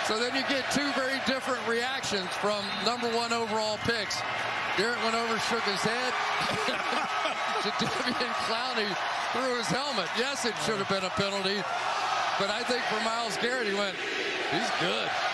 So then you get two very different reactions from #1 overall picks. Garrett went over, shook his head. Jadeveon Clowney threw his helmet. Yes, it should have been a penalty. But I think for Myles Garrett, he went, he's good.